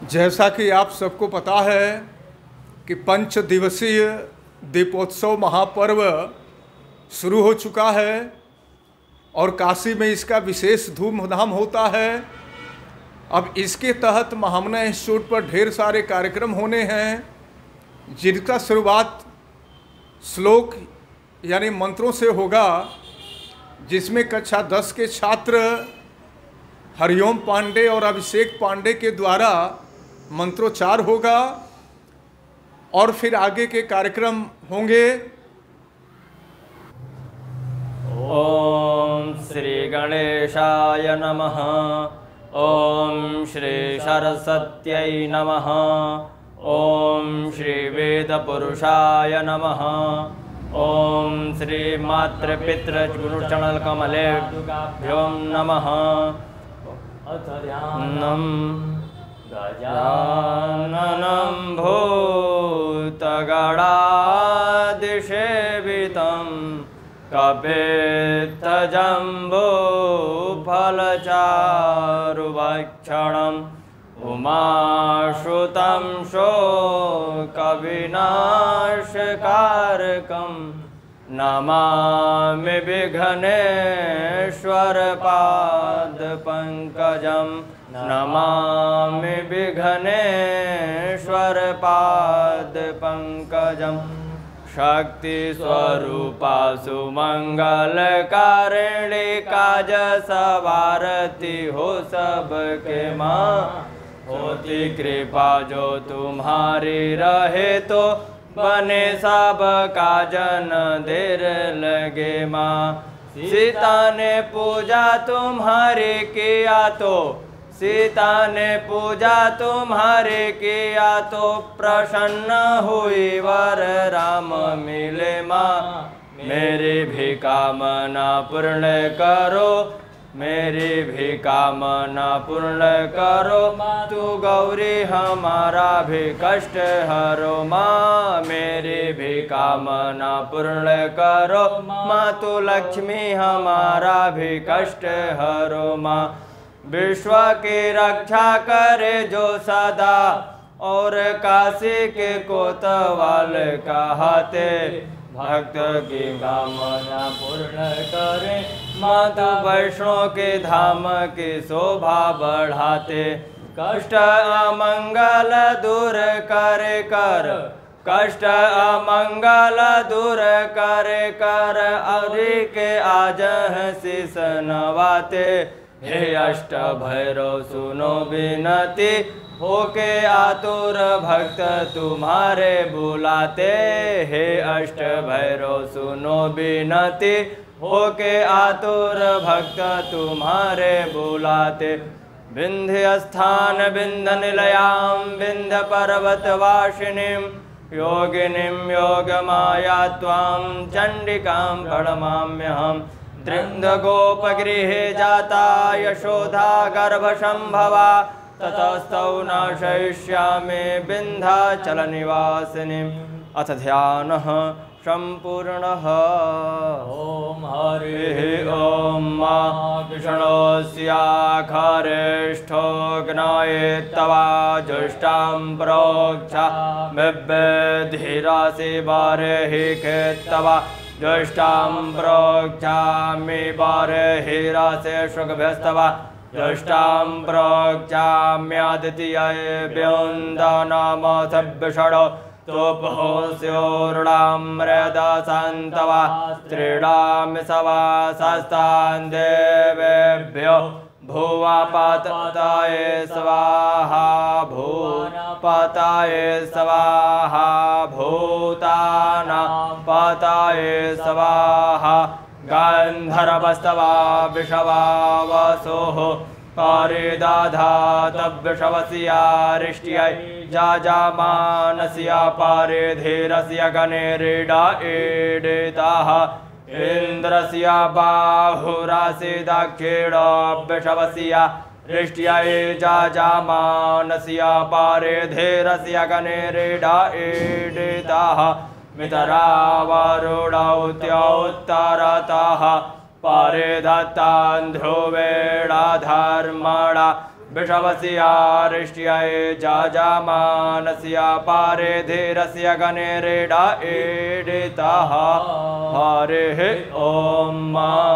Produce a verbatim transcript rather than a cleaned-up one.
जैसा कि आप सबको पता है कि पंच दिवसीय दीपोत्सव महापर्व शुरू हो चुका है और काशी में इसका विशेष धूमधाम होता है। अब इसके तहत महामना इंस्टीट्यूट पर ढेर सारे कार्यक्रम होने हैं, जिनका शुरुआत श्लोक यानी मंत्रों से होगा, जिसमें कक्षा दस के छात्र हरिओम पांडे और अभिषेक पांडे के द्वारा मंत्रोच्चार होगा और फिर आगे के कार्यक्रम होंगे। ओम श्री गणेशाय नमः। ओम श्री सरस्वत्यै नमः। ओम श्री वेदपुरुषाय नमः। ओम श्री मातृपितृ गुरुचरण कमलेभ्यो नमः। अथ ध्यानम् गजाननं भूतगणादिसेवितं कपित्थजम्बूफलचारुभक्षणम् उमाश्रुतं शोकविनाशकारकं नमामि विघ्नेश्वरपादपङ्कजं। नमामि विघ्नेश्वरपादपङ्कजं। शक्तिस्वरूपा सुमंगलकारिणी काज सवारती हो सबके माँ। होती कृपा जो तुम्हारी रहे तो बने सब काजन देर लगे माँ। सीता ने पूजा तुम्हारी किया तो सीता ने पूजा तुम्हारे किया तो प्रसन्न हुई वर राम मिले माँ। मेरी भी कामना पूर्ण करो, मेरी भी कामना पूर्ण करो। तू गौरी हमारा भी कष्ट हरो माँ। मेरी भी कामना पूर्ण करो माँ। तू लक्ष्मी हमारा भी कष्ट हरो माँ। विश्व की रक्षा करे जो सदा और काशी के कोतवाल कहते। भक्त की कामना पूर्ण करे माता। वैष्णव के धाम की शोभा बढ़ाते। कष्ट अमंगल दूर करे कर, कष्ट अमंगल दूर करे कर। अरि के आज शीस नवाते। हे अष्ट भैरव सुनो विनती, होके आतुर भक्त तुम्हारे बुलाते। हे अष्ट भैरव सुनो विनती, होके आतुर भक्त तुम्हारे बुलाते। विंध्य स्थान विंध्य निलयां विंध्य पर्वत वासिनीं योगिनीं योगमाया त्वां चंडिकां प्रणमाम्यहम्। त्रिंद गोपगृहे जाता यशोधा गर्भसंभवा। ततस्तौ नाशयिष्यामि विन्ध्याचलनिवासिनीम्। अथ ध्यानः सम्पूर्णः। ओम हरिः ओम मा विष्णोस्याखरिष्ठो ज्ञायेत्तवा जुष्टां प्रोक्षा बिभ्यधिरासि बारेहि केत्तवा। ज्येष्ठां प्रोक्षामि बारेहिरासे शुकभ्यस्तवा। ज्येष्ठां प्रोक्षाम्यादित्येभ्यों दानामसभ्यषडो तोपहोस्योरुणां मृदासान्तवा। स्त्रीणां सवा शास्तां देवेभ्यो भुवपताय स्वाहा। भूपताय स्वाहा। भूतानां पताय स्वाहा। गन्धर्वस्तवा विषवा वसोः पारिदधातव्यशवस्या रिष्ट्यै। जाजामानस्या पारिधीरस्य गणेरीडा ईडिताः। इन्द्रस्य बाहुरासि दक्षिणव्यशवस्या रिष्ट्यै। जाजामानस्य पारिधीरस्य गणेरीडा ईडिताः। मितरा वरुणौत्योत्तरतः परिधत्तान् ध्रुवेणाधर्मणा। वृषभस्य हृष्ट्याय जाजामानस्य पारे धीरस्य गणे रेडा एडितः हरिः ॐ